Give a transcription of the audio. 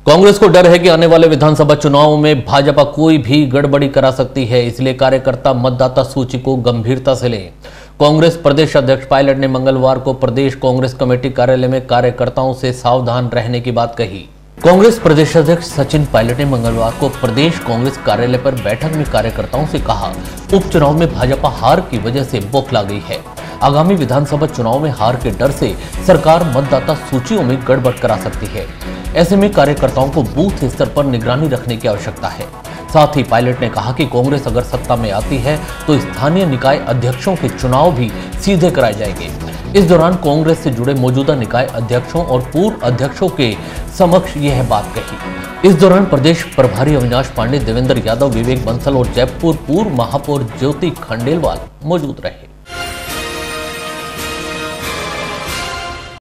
कांग्रेस को डर है कि आने वाले विधानसभा चुनाव में भाजपा कोई भी गड़बड़ी करा सकती है, इसलिए कार्यकर्ता मतदाता सूची को गंभीरता से लें। कांग्रेस प्रदेश अध्यक्ष पायलट ने मंगलवार को प्रदेश कांग्रेस कमेटी कार्यालय में कार्यकर्ताओं से सावधान रहने की बात कही। कांग्रेस प्रदेश अध्यक्ष सचिन पायलट ने मंगलवार को प्रदेश कांग्रेस कार्यालय पर बैठक में कार्यकर्ताओं से कहा, उपचुनाव में भाजपा हार की वजह से बौखला गई है। आगामी विधानसभा चुनाव में हार के डर से सरकार मतदाता सूचियों में गड़बड़ करा सकती है। ऐसे में कार्यकर्ताओं को बूथ स्तर पर निगरानी रखने की आवश्यकता है। साथ ही पायलट ने कहा कि कांग्रेस अगर सत्ता में आती है तो स्थानीय निकाय अध्यक्षों के चुनाव भी सीधे कराए जाएंगे। इस दौरान कांग्रेस से जुड़े मौजूदा निकाय अध्यक्षों और पूर्व अध्यक्षों के समक्ष यह बात कही। इस दौरान प्रदेश प्रभारी अविनाश पांडे, देवेंद्र यादव, विवेक बंसल और जयपुर पूर्व महापौर ज्योति खंडेलवाल मौजूद रहे।